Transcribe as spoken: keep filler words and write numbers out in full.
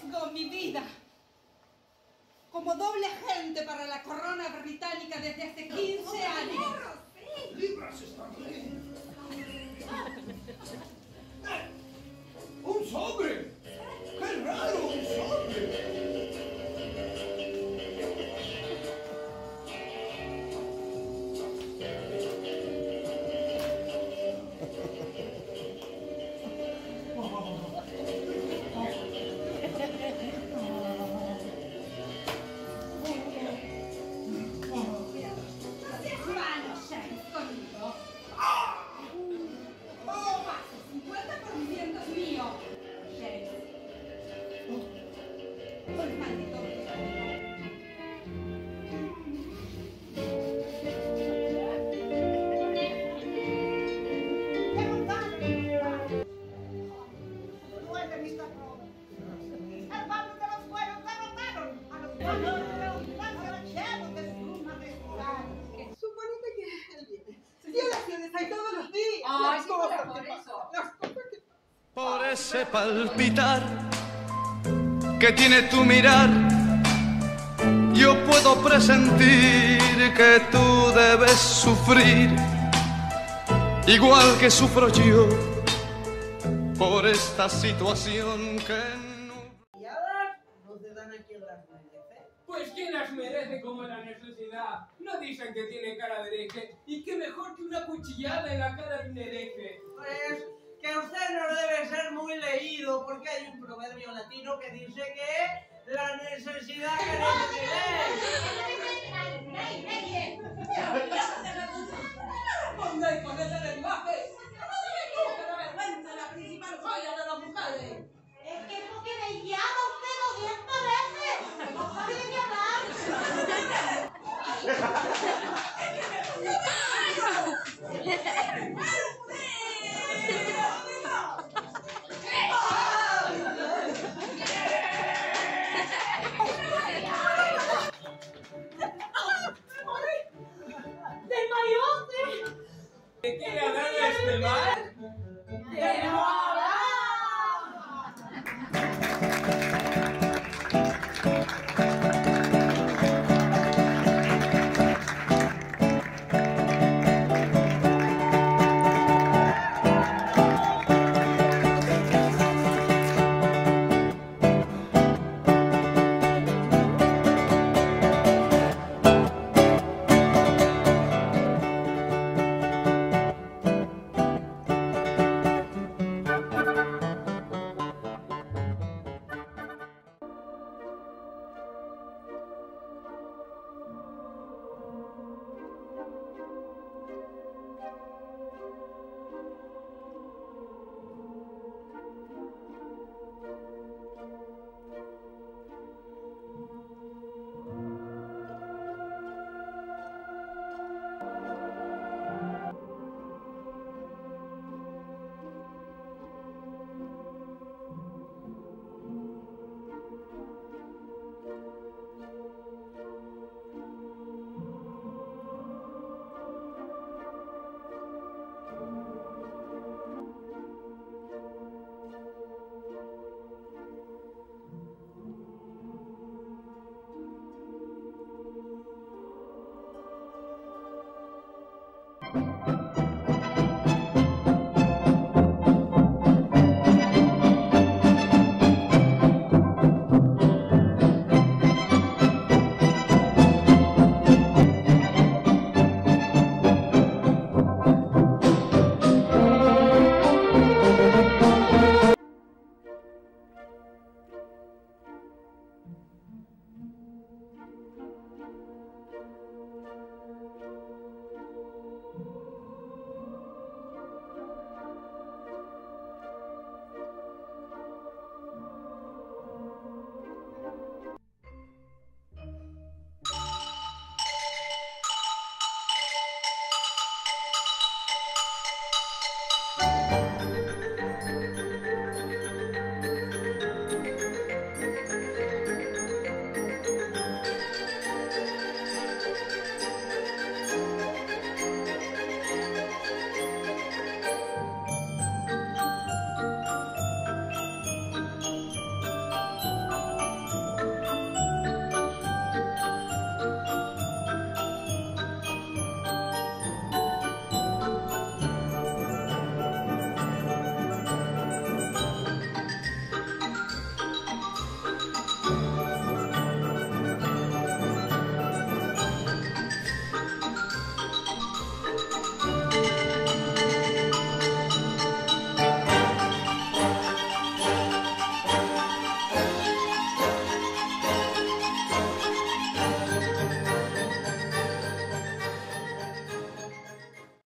arriesgo mi vida como doble agente para la corona británica desde hace quince años. ¡Libras están ahí! ¡Un sobre! ¡Qué raro, un sobre! Por ese palpitar que tiene tu mirar, yo puedo presentir que tú debes sufrir, igual que sufro yo, por esta situación que no... ¿Y ahora no se dan a quien las merece? Pues quién las merece como la necesidad. No dicen que tiene cara de hereje, y qué mejor que una cuchillada en la cara de un hereje. Pues que usted no debe ser muy leído, porque hay un proverbio latino que dice que la necesidad merece ley. ¡Ponga con ese lenguaje!